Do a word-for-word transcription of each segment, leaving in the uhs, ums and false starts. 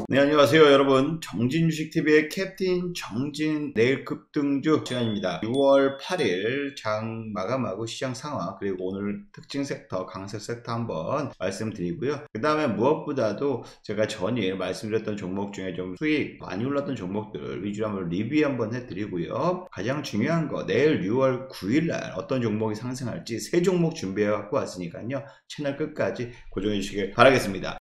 네, 안녕하세요 여러분. 정진주식티비의 캡틴 정진 내일 급등주 시간입니다. 유월 팔일 장 마감하고 시장 상황 그리고 오늘 특징 섹터 강세 섹터 한번 말씀드리고요. 그 다음에 무엇보다도 제가 전일 말씀드렸던 종목 중에 좀 수익 많이 올랐던 종목들 위주로 한번 리뷰 한번 해드리고요. 가장 중요한 거 내일 유월 구일날 어떤 종목이 상승할지 세 종목 준비해 갖고 왔으니까요. 채널 끝까지 고정해 주시길 바라겠습니다.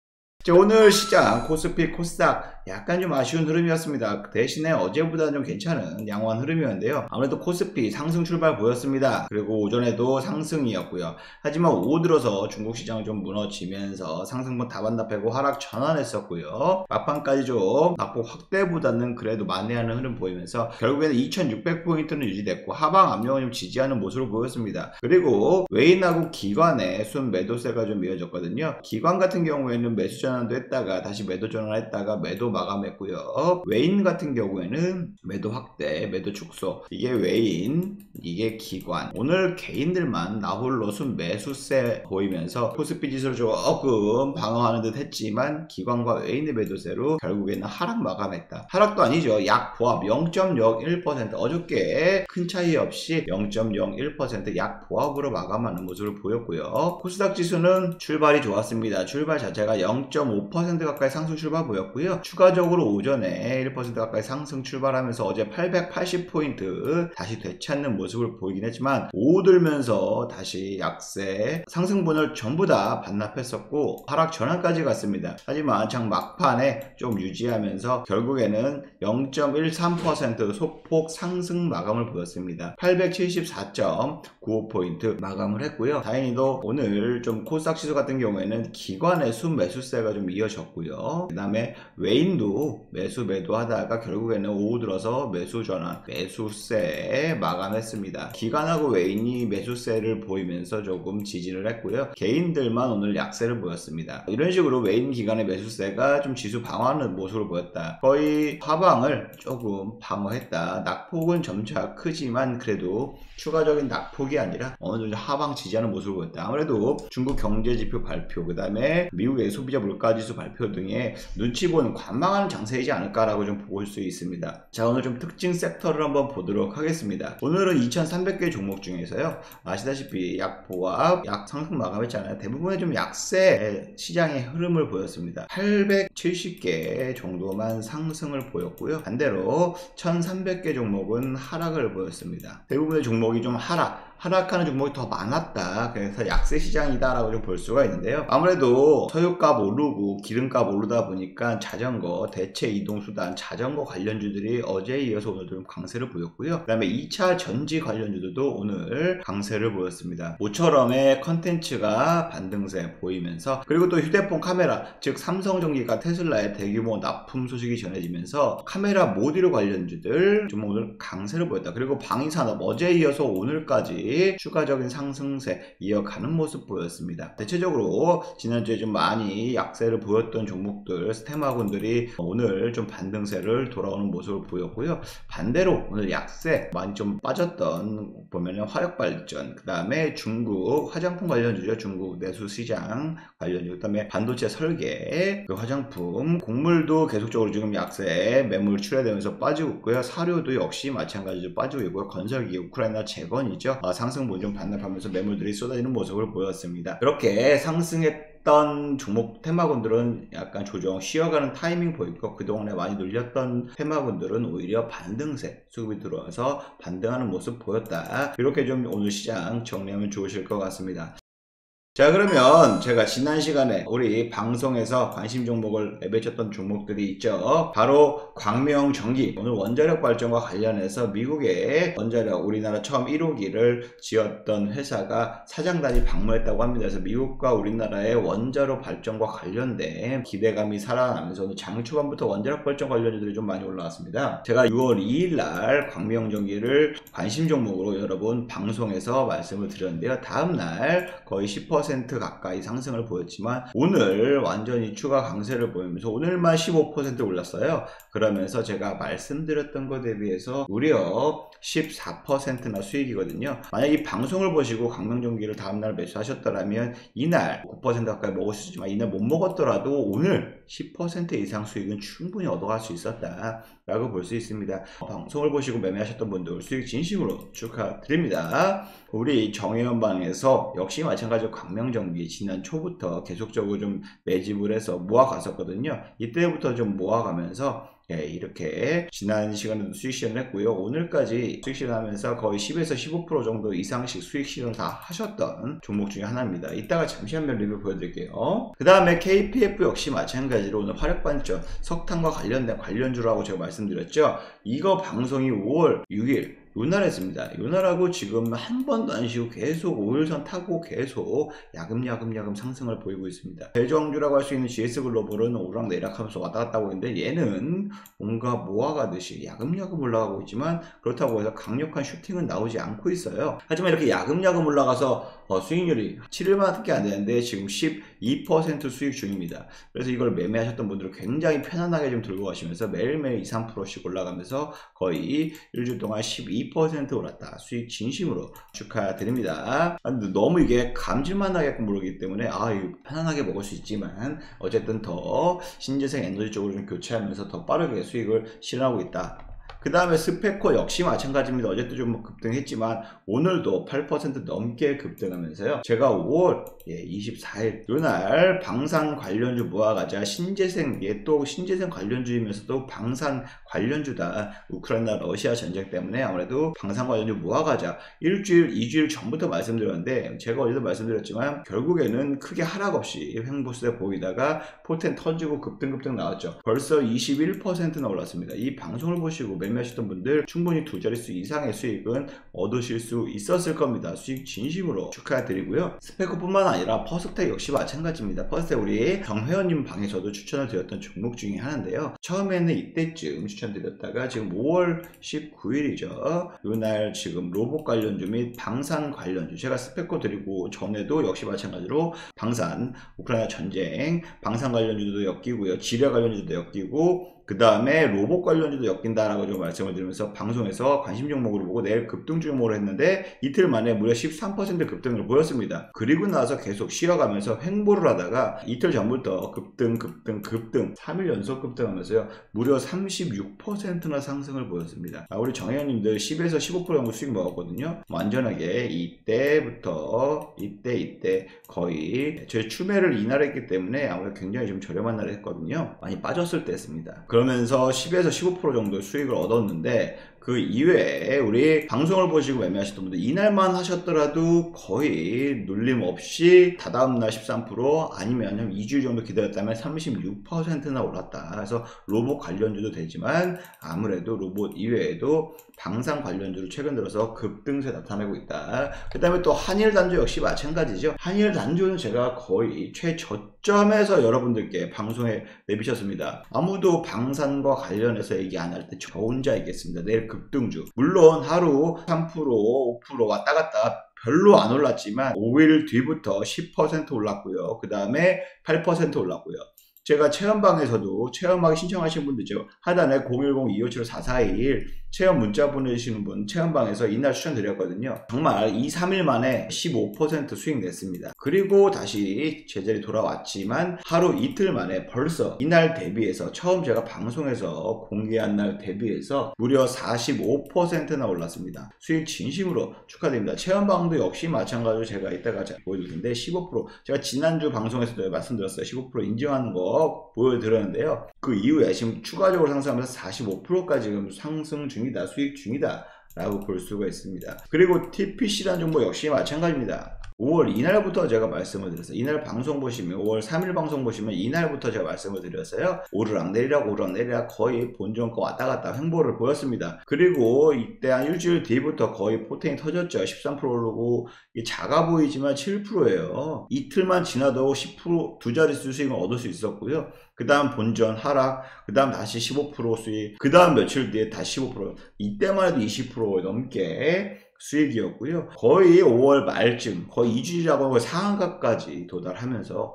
자, 오늘 시장 코스피 코스닥 약간 좀 아쉬운 흐름이었습니다. 대신에 어제보다는 좀 괜찮은 양호한 흐름이었는데요. 아무래도 코스피 상승 출발 보였습니다. 그리고 오전에도 상승이었고요. 하지만 오후 들어서 중국 시장은 좀 무너지면서 상승분 다 반납하고 하락 전환했었고요. 막판까지 좀 낙폭 확대보다는 그래도 만회하는 흐름 보이면서 결국에는 이천육백 포인트는 유지됐고 하방 압력을 좀 지지하는 모습을 보였습니다. 그리고 외인하고 기관의 순 매도세가 좀 이어졌거든요. 기관 같은 경우에는 매수 전환도 했다가 다시 매도 전환했다가 매도 마감했고요. 외인 같은 경우에는 매도 확대, 매도 축소. 이게 외인, 이게 기관. 오늘 개인들만 나홀로 순 매수세 보이면서 코스피 지수를 조금 방어하는 듯 했지만 기관과 외인의 매도세로 결국에는 하락 마감했다. 하락도 아니죠. 약 보합 영 점 영일 퍼센트. 어저께 큰 차이 없이 영 점 영일 퍼센트 약 보합으로 마감하는 모습을 보였고요. 코스닥 지수는 출발이 좋았습니다. 출발 자체가 영 점 오 퍼센트 가까이 상승 출발 보였고요. 추가적으로 오전에 일 퍼센트 가까이 상승 출발하면서 어제 팔백팔십 포인트 다시 되찾는 모습을 보이긴 했지만 오후 들면서 다시 약세 상승분을 전부 다 반납했었고 하락 전환까지 갔습니다. 하지만 장 막판에 좀 유지하면서 결국에는 영 점 일삼 퍼센트 소폭 상승 마감을 보였습니다. 팔백칠십사 점 구오 포인트 마감을 했고요. 다행히도 오늘 좀 코스닥 지수 같은 경우에는 기관의 순 매수세가 좀 이어졌고요. 그 다음에 외인도 매수 매도하다가 결국에는 오후 들어서 매수 전환 매수세 마감했습니다. 기관하고 외인이 매수세를 보이면서 조금 지지를 했고요. 개인들만 오늘 약세를 보였습니다. 이런 식으로 외인 기관의 매수세가 좀 지수 방어하는 모습을 보였다. 거의 하방을 조금 방어했다. 낙폭은 점차 크지만 그래도 추가적인 낙폭이 아니라 어느 정도 하방 지지하는 모습을 보였다. 아무래도 중국 경제지표 발표 그 다음에 미국의 소비자 물가지수 발표 등의 눈치 보는 관망하는 장세이지 않을까라고 좀 볼 수 있습니다. 자, 오늘 좀 특징 섹터를 한번 보도록 하겠습니다. 오늘은 이천삼백 개 종목 중에서요. 아시다시피 약 보합, 약 상승 마감했잖아요. 대부분의 좀 약세 시장의 흐름을 보였습니다. 팔백칠십 개 정도만 상승을 보였고요. 반대로 천삼백 개 종목은 하락을 보였습니다. 대부분의 종목이 좀 하락 하락하는 종목이 더 많았다. 그래서 약세 시장이다 라고 좀 볼 수가 있는데요. 아무래도 석유값 오르고 기름값 오르다 보니까 자전거, 대체 이동수단, 자전거 관련주들이 어제에 이어서 오늘도 좀 강세를 보였고요. 그 다음에 이 차 전지 관련주들도 오늘 강세를 보였습니다. 모처럼의 컨텐츠가 반등세 보이면서 그리고 또 휴대폰 카메라, 즉 삼성전기가 테슬라의 대규모 납품 소식이 전해지면서 카메라 모듈 관련주들 좀 오늘 강세를 보였다. 그리고 방위산업 어제에 이어서 오늘까지 추가적인 상승세 이어가는 모습 보였습니다. 대체적으로 지난주에 좀 많이 약세를 보였던 종목들 스테마군들이 오늘 좀 반등세를 돌아오는 모습을 보였고요. 반대로 오늘 약세 많이 좀 빠졌던 보면은 화력발전 그 다음에 중국 화장품 관련주죠. 중국 내수시장 관련주 그 다음에 반도체 설계 그 화장품 곡물도 계속적으로 지금 약세 매물 출하되면서 빠지고 있고요. 사료도 역시 마찬가지로 빠지고 있고요. 건설기 우크라이나 재건이죠. 상승분 좀 반납하면서 매물들이 쏟아지는 모습을 보였습니다. 이렇게 상승했던 종목 테마군들은 약간 조정 쉬어가는 타이밍 보이고 그동안에 많이 눌렸던 테마군들은 오히려 반등세 수급이 들어와서 반등하는 모습 보였다. 이렇게 좀 오늘 시장 정리하면 좋으실 것 같습니다. 자, 그러면 제가 지난 시간에 우리 방송에서 관심 종목을 내비쳤던 종목들이 있죠. 바로 광명전기. 오늘 원자력 발전과 관련해서 미국의 원자력 우리나라 처음 일 호기를 지었던 회사가 사장단이 방문했다고 합니다. 그래서 미국과 우리나라의 원자력 발전과 관련된 기대감이 살아나면서 오늘 장 초반부터 원자력 발전 관련주들이 좀 많이 올라왔습니다. 제가 유월 이일날 광명전기를 관심 종목으로 여러분 방송에서 말씀을 드렸는데요. 다음날 거의 십 퍼센트 퍼센트 가까이 상승을 보였지만 오늘 완전히 추가 강세를 보이면서 오늘만 십오 퍼센트 올랐어요. 그러면서 제가 말씀드렸던 것에 대비해서 무려 십사 퍼센트나 수익이거든요. 만약 이 방송을 보시고 강명전기를 다음날 매수하셨더라면 이날 구 퍼센트 가까이 먹을 수 있지만 이날 못 먹었더라도 오늘 십 퍼센트 이상 수익은 충분히 얻어갈 수 있었다 라고 볼 수 있습니다. 방송을 보시고 매매하셨던 분들 수익 진심으로 축하드립니다. 우리 정혜연방에서 역시 마찬가지로 강명전기 지난 초부터 계속적으로 좀 매집을 해서 모아갔었거든요. 이때부터 좀 모아가면서 예, 이렇게 지난 시간에도 수익 실현을 했고요. 오늘까지 수익 실현하면서 거의 십에서 십오 퍼센트 정도 이상씩 수익 실현을 다 하셨던 종목 중에 하나입니다. 이따가 잠시 한번 리뷰 보여드릴게요. 그 다음에 케이피에프 역시 마찬가지로 오늘 화력반전 석탄과 관련된 관련주라고 제가 말씀드렸죠. 이거 방송이 오월 육일 요날 했습니다. 요날하고 지금 한 번도 안 쉬고 계속 오일선 타고 계속 야금야금야금 상승을 보이고 있습니다. 대저항주라고 할 수 있는 지에스글로벌은 오락내락하면서 왔다 갔다 하고 있는데 얘는 뭔가 모아가듯이 야금야금 올라가고 있지만 그렇다고 해서 강력한 슈팅은 나오지 않고 있어요. 하지만 이렇게 야금야금 올라가서 어, 수익률이 칠 일밖에 안 되는데 지금 십이 퍼센트 수익 중입니다. 그래서 이걸 매매하셨던 분들은 굉장히 편안하게 좀 들고 가시면서 매일매일 이, 삼 퍼센트씩 올라가면서 거의 일주일 동안 십이 퍼센트 올랐다. 수익 진심으로 축하드립니다. 너무 이게 감질만 나게끔 모르기 때문에 아 이거 편안하게 먹을 수 있지만 어쨌든 더 신재생 에너지 쪽으로 좀 교체하면서 더 빠르게 수익을 실현하고 있다. 그 다음에 스페코 역시 마찬가지입니다. 어제도 좀 급등했지만 오늘도 팔 퍼센트 넘게 급등하면서요. 제가 오월 이십사일 요날 방산 관련주 모아가자 신재생, 얘 또 신재생 관련주이면서도 방산 관련주다. 우크라이나 러시아 전쟁 때문에 아무래도 방산 관련주 모아가자 일주일, 이주일 전부터 말씀드렸는데 제가 어제도 말씀드렸지만 결국에는 크게 하락 없이 횡보세 보이다가 포텐 터지고 급등급등 나왔죠. 벌써 이십일 퍼센트나 올랐습니다. 이 방송을 보시고 매매하셨던 분들 충분히 두 자릿수 이상의 수익은 얻으실 수 있었을 겁니다. 수익 진심으로 축하드리고요. 스페코뿐만 아니라 퍼스텍 역시 마찬가지입니다. 퍼스텍 우리 정회원님 방에서도 추천을 드렸던 종목 중에 하나인데요. 처음에는 이때쯤 추천드렸다가 지금 오월 십구일이죠. 요날 지금 로봇 관련주 및 방산 관련주 제가 스페코 드리고 전에도 역시 마찬가지로 방산, 우크라이나 전쟁, 방산 관련주도 엮이고요. 지뢰 관련주도 엮이고 그 다음에 로봇 관련주도 엮인다라고 좀 말씀을 드리면서 방송에서 관심 종목으로 보고 내일 급등 종목으로 했는데 이틀 만에 무려 십삼 퍼센트 급등을 보였습니다. 그리고 나서 계속 쉬어가면서 횡보를 하다가 이틀 전부터 급등 급등 급등 삼 일 연속 급등하면서요 무려 삼십육 퍼센트나 상승을 보였습니다. 아, 우리 정혜연님들 십에서 십오 퍼센트 정도 수익 먹었거든요. 완전하게 이때부터 이때 이때 거의 제 추매를 이날 했기 때문에 아무래도 굉장히 좀 저렴한 날에 했거든요. 많이 빠졌을 때 했습니다. 그러면서 십에서 십오 퍼센트 정도 수익을 얻었는데 그 이외에 우리 방송을 보시고 매매하셨던 분들 이날만 하셨더라도 거의 눌림 없이 다다음날 십삼 퍼센트 아니면 이 주일 정도 기다렸다면 삼십육 퍼센트나 올랐다. 그래서 로봇 관련주도 되지만 아무래도 로봇 이외에도 방산 관련주로 최근 들어서 급등세 나타내고 있다. 그 다음에 또 한일 단조 역시 마찬가지죠. 한일 단조는 제가 거의 최저점에서 여러분들께 방송에 내비쳤습니다. 아무도 방산과 관련해서 얘기 안 할 때 저 혼자 얘기했습니다. 내일 급등주. 물론 하루 삼 퍼센트, 오 퍼센트 왔다 갔다 별로 안 올랐지만 오 일 뒤부터 십 퍼센트 올랐고요. 그 다음에 팔 퍼센트 올랐고요. 제가 체험방에서도 체험하기 신청하신 분들죠. 하단에 공일공 이오칠 사사이일 체험 문자 보내주시는 분 체험방에서 이날 추천드렸거든요. 정말 이, 삼 일 만에 십오 퍼센트 수익 냈습니다. 그리고 다시 제자리 돌아왔지만 하루 이틀 만에 벌써 이날 대비해서 처음 제가 방송에서 공개한 날 대비해서 무려 사십오 퍼센트나 올랐습니다. 수익 진심으로 축하드립니다. 체험방도 역시 마찬가지로 제가 이따가 보여드릴 텐데 십오 퍼센트 제가 지난주 방송에서도 말씀드렸어요. 십오 퍼센트 인증하는 거 보여드렸는데요. 그 이후에 지금 추가적으로 상승하면서 사십오 퍼센트까지 지금 상승 중이다. 수익 중이다. 라고 볼 수가 있습니다. 그리고 티피씨라는 정보 역시 마찬가지입니다. 오월 이날부터 제가 말씀을 드렸어요. 이날 방송 보시면 오월 삼일 방송 보시면 이날부터 제가 말씀을 드렸어요. 오르락 내리락 오르락 내리락 거의 본전거 왔다 갔다 횡보를 보였습니다. 그리고 이때 한 일주일 뒤부터 거의 포텐이 터졌죠. 십삼 퍼센트 오르고 이게 작아 보이지만 칠 퍼센트예요. 이틀만 지나도 십 퍼센트 두 자릿수 수익을 얻을 수 있었고요. 그 다음 본전 하락, 그 다음 다시 십오 퍼센트 수익, 그 다음 며칠 뒤에 다시 십오 퍼센트, 이때만 해도 이십 퍼센트 넘게 수익이었고요. 거의 오월 말쯤 거의 이 주라고 상한가까지 도달하면서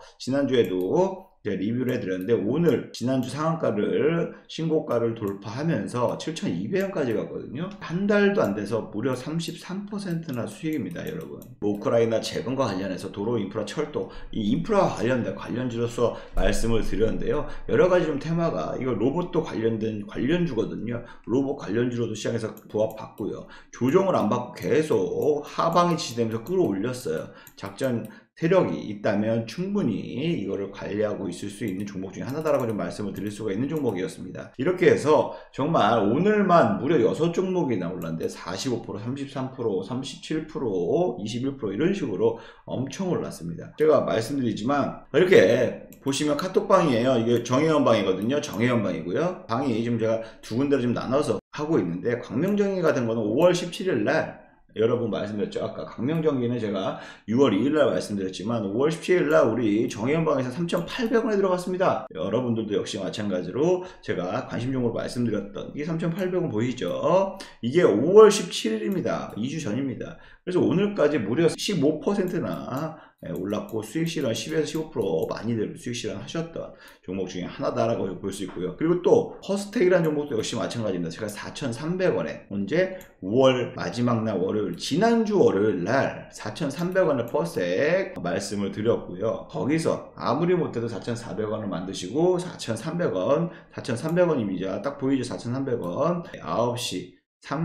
지난주에도 리뷰를 해드렸는데 오늘 지난주 상한가를 신고가를 돌파하면서 칠천이백 원까지 갔거든요. 한 달도 안 돼서 무려 삼십삼 퍼센트나 수익입니다, 여러분. 우크라이나 재건과 관련해서 도로, 인프라, 철도 이 인프라와 관련된 관련주로서 말씀을 드렸는데요. 여러 가지 좀 테마가 이거 로봇도 관련된 관련주거든요. 로봇 관련주로도 시장에서 부합받고요. 조정을 안 받고 계속 하방이 지지되면서 끌어올렸어요. 작전 세력이 있다면 충분히 이거를 관리하고 있을 수 있는 종목 중에 하나다라고 좀 말씀을 드릴 수가 있는 종목이었습니다. 이렇게 해서 정말 오늘만 무려 여섯 종목이나 올랐는데 사십오 퍼센트, 삼십삼 퍼센트, 삼십칠 퍼센트, 이십일 퍼센트 이런 식으로 엄청 올랐습니다. 제가 말씀드리지만 이렇게 보시면 카톡방이에요. 이게 정혜원 방이거든요. 정혜원 방이고요. 방이 지금 제가 두 군데로 좀 나눠서 하고 있는데 광명정의 같은 거는 오월 십칠일 날 여러분 말씀드렸죠. 아까 광명전기는 제가 유월 이일 날 말씀드렸지만 오월 십칠일 날 우리 정혜연방에서 삼천팔백 원에 들어갔습니다. 여러분들도 역시 마찬가지로 제가 관심 종목으로 말씀드렸던 이게 삼천팔백 원 보이시죠? 이게 오월 십칠일입니다. 이 주 전입니다. 그래서 오늘까지 무려 십오 퍼센트나 올랐고 수익 실현 십에서 십오 퍼센트 많이들 수익 실현 하셨던 종목 중에 하나다라고 볼 수 있고요. 그리고 또 퍼스텍이라는 종목도 역시 마찬가지입니다. 제가 사천삼백 원에 언제 오월 마지막 날 월요일 지난주 월요일 날 사천삼백 원에 퍼스텍 말씀을 드렸고요. 거기서 아무리 못해도 사천사백 원을 만드시고 사천삼백 원 사천삼백 원입니다. 딱 보이죠? 사천삼백 원 아홉 시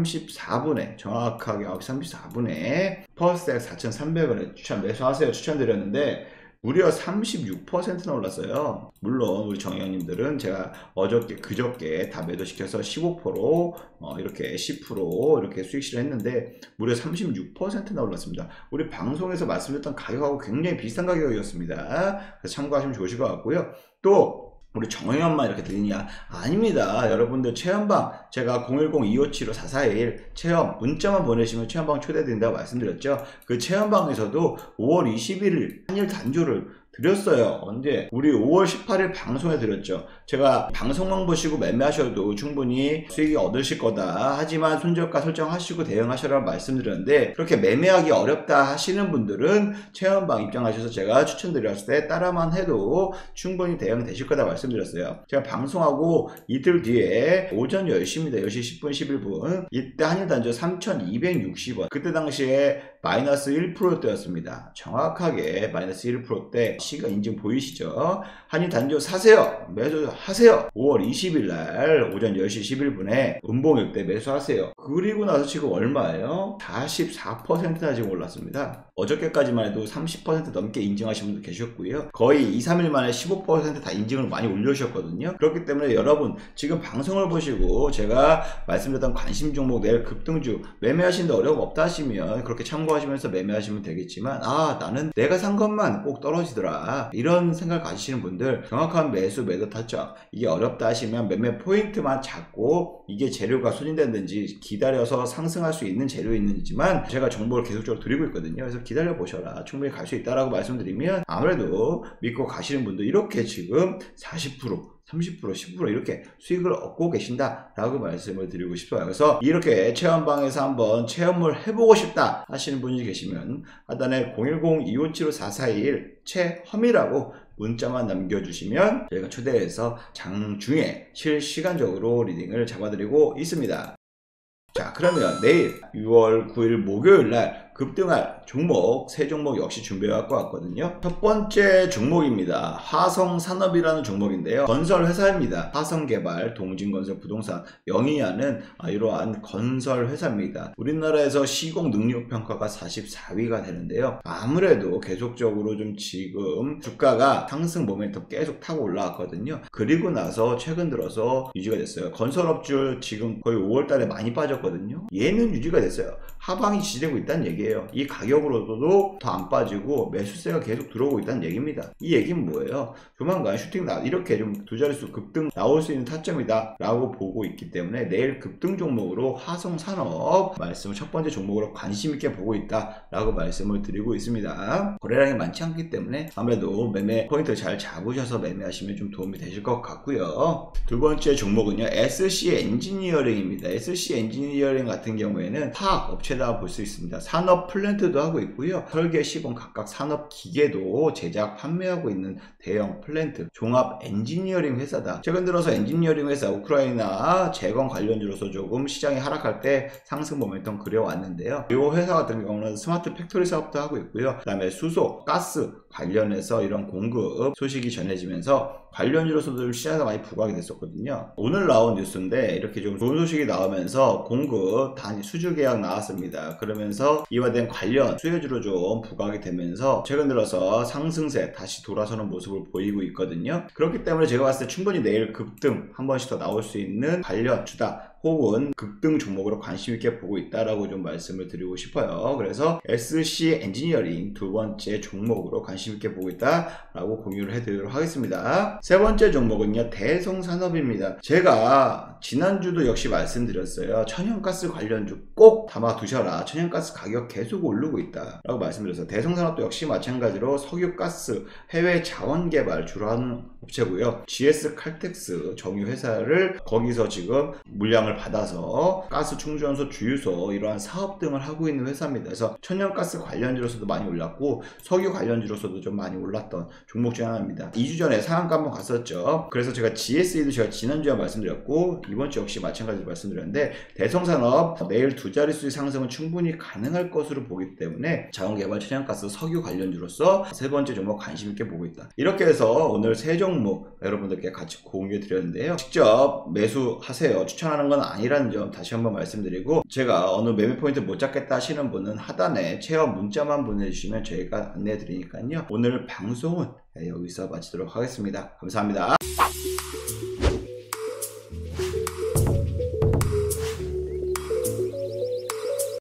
삼십사 분에 정확하게 아홉 시 삼십사 분에 퍼스텍 사천삼백 원에 추천 매수하세요 추천드렸는데 무려 삼십육 퍼센트나 올랐어요. 물론 우리 정혜원님들은 제가 어저께 그저께 다 매도시켜서 십오 퍼센트 어, 이렇게 십 퍼센트 이렇게 수익 실현했는데 무려 삼십육 퍼센트나 올랐습니다. 우리 방송에서 말씀드렸던 가격하고 굉장히 비슷한 가격이었습니다. 그래서 참고하시면 좋으실 것 같고요. 또 우리 정혜원만 이렇게 드리냐? 아닙니다. 여러분들 체험방 제가 공일공 이오칠오 사사일 체험 문자만 보내시면 체험방 초대된다고 말씀드렸죠. 그 체험방에서도 오월 이십일일 한일 단조를 드렸어요. 언제? 우리 오월 십팔일 방송에 드렸죠. 제가 방송만 보시고 매매하셔도 충분히 수익이 얻으실 거다. 하지만 손절가 설정하시고 대응하셔라 말씀드렸는데 그렇게 매매하기 어렵다 하시는 분들은 체험방 입장하셔서 제가 추천드렸을 때 따라만 해도 충분히 대응되실 거다 말씀드렸어요. 제가 방송하고 이틀 뒤에 오전 열 시입니다. 열 시 십 분, 십일 분 이때 한일 단조 삼천이백육십 원 그때 당시에 마이너스 일 퍼센트대였습니다. 정확하게 마이너스 일 퍼센트대 시간 인증 보이시죠? 한일 단조 사세요. 매수하세요. 오월 이십일 날 오전 열 시 십일 분에 음봉일 때 매수하세요. 그리고 나서 지금 얼마예요? 사십사 퍼센트나 지금 올랐습니다. 어저께까지만 해도 삼십 퍼센트 넘게 인증하신 분도 계셨고요. 거의 이, 삼 일 만에 십오 퍼센트 다 인증을 많이 올려주셨거든요. 그렇기 때문에 여러분 지금 방송을 보시고 제가 말씀드렸던 관심 종목 내일 급등주 매매하시는데 어려움 없다 하시면 그렇게 참고하시면서 매매하시면 되겠지만 아 나는 내가 산 것만 꼭 떨어지더라 이런 생각을 가지시는 분들 정확한 매수 매도 타점 이게 어렵다 하시면 매매 포인트만 잡고 이게 재료가 소진됐는지 기다려서 상승할 수 있는 재료 있는지만 제가 정보를 계속적으로 드리고 있거든요. 그래서 기다려 보셔라 충분히 갈 수 있다라고 말씀드리면 아무래도 믿고 가시는 분들 이렇게 지금 사십 퍼센트 삼십 퍼센트, 십 퍼센트 이렇게 수익을 얻고 계신다라고 말씀을 드리고 싶어요. 그래서 이렇게 체험방에서 한번 체험을 해보고 싶다 하시는 분이 계시면 하단에 공일공 이오칠오 사사일 체험이라고 문자만 남겨주시면 저희가 초대해서 장중에 실시간적으로 리딩을 잡아드리고 있습니다. 자 그러면 내일 유월 구일 목요일날 급등할 종목 세 종목 역시 준비해 갖고 왔거든요. 첫 번째 종목입니다. 화성산업이라는 종목인데요. 건설 회사입니다. 화성개발, 동진건설, 부동산 영위하는 이러한 건설 회사입니다. 우리나라에서 시공 능력 평가가 사십사 위가 되는데요. 아무래도 계속적으로 좀 지금 주가가 상승 모멘텀 계속 타고 올라왔거든요. 그리고 나서 최근 들어서 유지가 됐어요. 건설업주 지금 거의 오월 달에 많이 빠졌거든요. 얘는 유지가 됐어요. 하방이 지지되고 있다는 얘기예요. 얘기예요. 이 가격으로도 더 안 빠지고 매수세가 계속 들어오고 있다는 얘기입니다. 이 얘기는 뭐예요? 조만간 슈팅 나 이렇게 좀 두 자릿수 급등 나올 수 있는 타점이다 라고 보고 있기 때문에 내일 급등 종목으로 화성산업 말씀을 첫 번째 종목으로 관심 있게 보고 있다 라고 말씀을 드리고 있습니다. 거래량이 많지 않기 때문에 아무래도 매매 포인트 잘 잡으셔서 매매하시면 좀 도움이 되실 것 같고요. 두 번째 종목은요, 에스씨 엔지니어링입니다. 에스씨 엔지니어링 같은 경우에는 화학 업체다 볼 수 있습니다. 산업 플랜트도 하고 있고요, 설계 시공 각각 산업 기계도 제작 판매하고 있는 대형 플랜트 종합 엔지니어링 회사다. 최근 들어서 엔지니어링 회사 우크라이나 재건 관련주로서 조금 시장이 하락할 때 상승 모멘텀 그려왔는데요. 이 회사 같은 경우는 스마트 팩토리 사업도 하고 있고요, 그 다음에 수소, 가스 관련해서 이런 공급 소식이 전해지면서 관련주로서도 시장에서 많이 부각이 됐었거든요. 오늘 나온 뉴스인데 이렇게 좀 좋은 소식이 나오면서 공급 단위 수주 계약 나왔습니다. 그러면서 이와 된 관련 수혜주로 좀 부각이 되면서 최근 들어서 상승세 다시 돌아서는 모습을 보이고 있거든요. 그렇기 때문에 제가 봤을 때 충분히 내일 급등 한 번씩 더 나올 수 있는 관련주다 혹은 급등 종목으로 관심 있게 보고 있다라고 좀 말씀을 드리고 싶어요. 그래서 에스씨 엔지니어링 두 번째 종목으로 관심 있게 보고 있다라고 공유를 해드리도록 하겠습니다. 세 번째 종목은요, 대성산업입니다. 제가 지난주도 역시 말씀드렸어요. 천연가스 관련주 꼭 담아 두셔라. 천연가스 가격 계속 오르고 있다 라고 말씀드렸어요. 대성산업도 역시 마찬가지로 석유가스 해외 자원개발 주로 하는 업체고요, 지에스 칼텍스 정유회사를 거기서 지금 물량을 받아서 가스 충전소, 주유소 이러한 사업 등을 하고 있는 회사입니다. 그래서 천연가스 관련주로서도 많이 올랐고 석유 관련주로서도 좀 많이 올랐던 종목 중 하나입니다. 이 주 전에 상한가 한번 갔었죠. 그래서 제가 지에스이도 제가 지난주에 말씀드렸고 이번 주 역시 마찬가지로 말씀드렸는데 대성산업 내일 두 자릿수의 상승은 충분히 가능할 것으로 보기 때문에 자원개발, 천연가스, 석유 관련주로서 세 번째 종목 관심 있게 보고 있다. 이렇게 해서 오늘 세 종목 여러분들께 같이 공유해 드렸는데요. 직접 매수하세요. 추천하는 건 아니라는 점 다시 한번 말씀드리고, 제가 어느 매매 포인트 못 잡겠다 하시는 분은 하단에 체험 문자만 보내주시면 저희가 안내해 드리니까요. 오늘 방송은 여기서 마치도록 하겠습니다. 감사합니다.